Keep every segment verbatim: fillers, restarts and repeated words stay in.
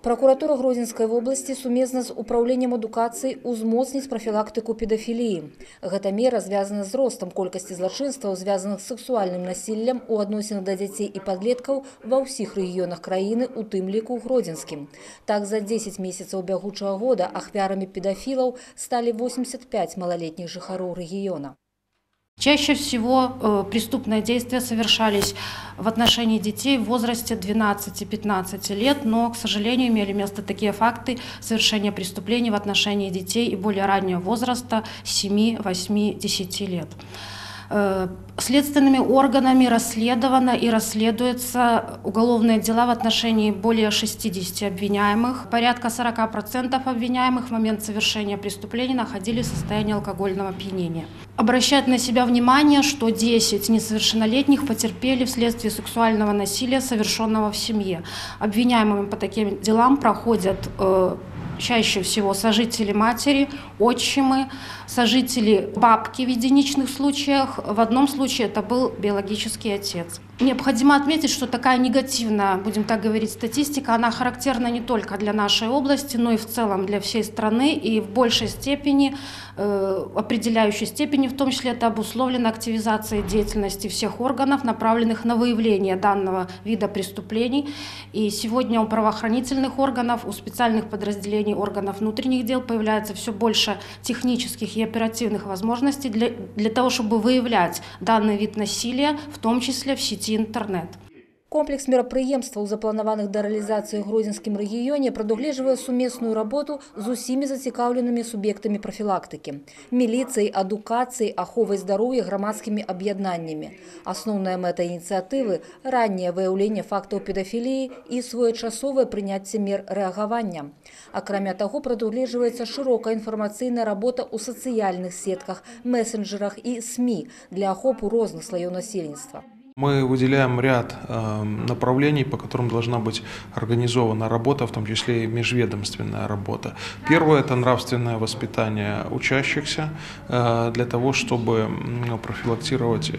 Прокуратура Гродзенскай вобласці сумесна з управленнем адукацыі узмоцніць прафілактыку педафіліі. Гэта мера звязана з ростам колькасці злачынстваў, звязаных з сексуальным насіллем у адносінах да дзяцей і падлеткаў ва ўсіх рэгіёнах краіны, у тым ліку ў Гродзенскім. Так, за дзесяць месяцаў бягучага года ахвярамі педафілаў сталі восемьдесят пять малолетних жыхароў рэгіёна. Чаще всего э, преступные действия совершались в отношении детей в возрасте двенадцати-пятнадцати лет, но, к сожалению, имели место такие факты совершения преступлений в отношении детей и более раннего возраста семи, восьми, десяти лет. Э, следственными органами расследовано и расследуются уголовные дела в отношении более шестидесяти обвиняемых. Порядка сорока процентов обвиняемых в момент совершения преступлений находились в состоянии алкогольного опьянения. Обращает на себя внимание, что десять несовершеннолетних потерпели вследствие сексуального насилия, совершенного в семье. Обвиняемыми по таким делам проходят э, чаще всего сожители матери, отчимы, сожители бабки в единичных случаях. В одном случае это был биологический отец. Необходимо отметить, что такая негативная, будем так говорить, статистика, она характерна не только для нашей области, но и в целом для всей страны, и в большей степени, э, определяющей степени, в том числе это обусловлено активизацией деятельности всех органов, направленных на выявление данного вида преступлений. И сегодня у правоохранительных органов, у специальных подразделений органов внутренних дел появляется все больше технических и оперативных возможностей для, для того, чтобы выявлять данный вид насилия, в том числе в сети интернет. Комплекс мерапрыемстваў, запланаваных да рэалізацыі ў Гродзенскім рэгіёне, прадугледжвае сумесную работу з усімі зацікаўленымі суб'ектамі прафілактыкі – міліцыяй, адукацыяй, аховай здароўя, грамадскімі аб'яднаннямі. Асноўная мэта ініцыятывы – ранняе выяўленне фактаў педафіліі і своечасовае прыняцце мер рэагавання. Акрамя таго, прадугледжваецца шырокая інфармацыйная работа ў сацыяльных сетках, месенджерах і СМІ для ахопу розных слаёў насельніцтва. Мы выделяем ряд э, направлений, по которым должна быть организована работа, в том числе и межведомственная работа. Первое – это нравственное воспитание учащихся э, для того, чтобы ну, профилактировать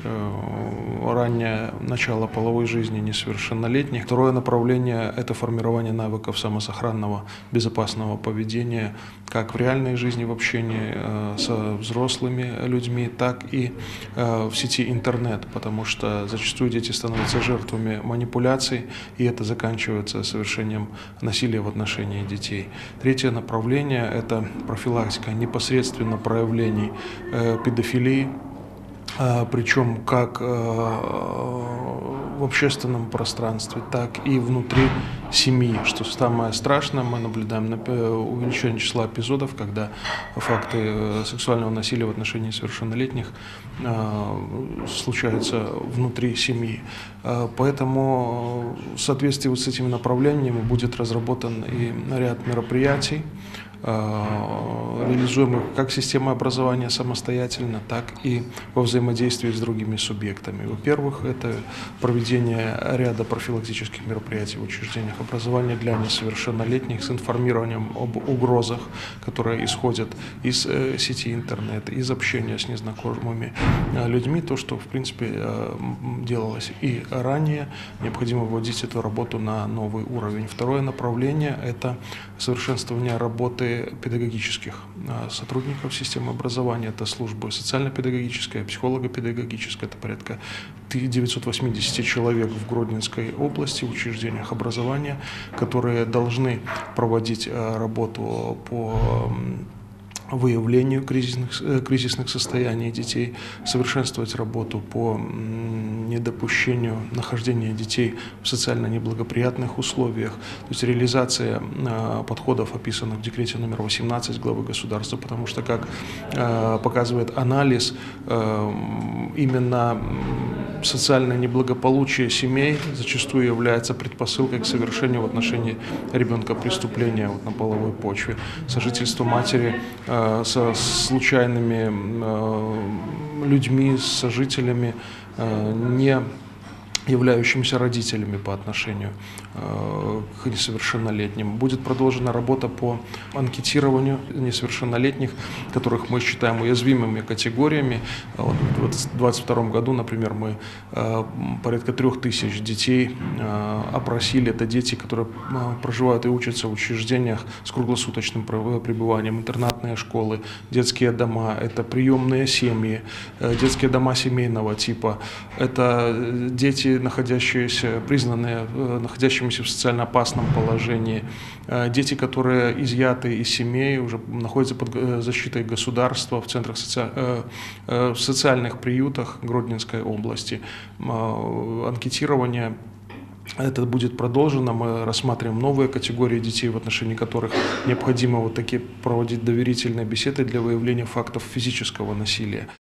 э, раннее начало половой жизни несовершеннолетних. Второе направление – это формирование навыков самосохранного, безопасного поведения как в реальной жизни в общении э, со взрослыми людьми, так и э, в сети интернет, потому что зачастую дети становятся жертвами манипуляций, и это заканчивается совершением насилия в отношении детей. Третье направление – это профилактика непосредственно проявлений э, педофилии, э, причем как э, в общественном пространстве, так и внутри семьи. Что самое страшное, мы наблюдаем на увеличение числа эпизодов, когда факты сексуального насилия в отношении совершеннолетних э, случаются внутри семьи. Э, поэтому в соответствии вот с этими направлениями будет разработан и ряд мероприятий, реализуемых как системой образования самостоятельно, так и во взаимодействии с другими субъектами. Во-первых, это проведение ряда профилактических мероприятий в учреждениях образования для несовершеннолетних с информированием об угрозах, которые исходят из сети интернет, из общения с незнакомыми людьми. То, что, в принципе, делалось и ранее, необходимо вводить эту работу на новый уровень. Второе направление – это совершенствование работы педагогических сотрудников системы образования, это службы социально-педагогическая, психолого-педагогическая, это порядка девятьсот восемьдесят человек в Гродненской области в учреждениях образования, которые должны проводить работу по выявлению кризисных, кризисных состояний детей, совершенствовать работу по недопущению нахождения детей в социально неблагоприятных условиях, то есть реализация подходов, описанных в декрете номер восемнадцать главы государства, потому что, как показывает анализ, именно социальное неблагополучие семей зачастую является предпосылкой к совершению в отношении ребенка преступления вот, на половой почве. Сожительство матери э, со случайными э, людьми, с сожителями, э, не являющимися родителями по отношению э, к несовершеннолетним. Будет продолжена работа по анкетированию несовершеннолетних, которых мы считаем уязвимыми категориями. Вот в две тысячи двадцать втором году, например, мы э, порядка трех тысяч детей э, опросили. Это дети, которые э, проживают и учатся в учреждениях с круглосуточным пребыванием, интернатные школы, детские дома, это приемные семьи, э, детские дома семейного типа, это дети, находящиеся, признанные находящимися в социально опасном положении, дети, которые изъяты из семей, уже находятся под защитой государства в центрах соци... в социальных приютах Гродненской области. Анкетирование это будет продолжено. Мы рассматриваем новые категории детей, в отношении которых необходимо вот такие проводить доверительные беседы для выявления фактов физического насилия.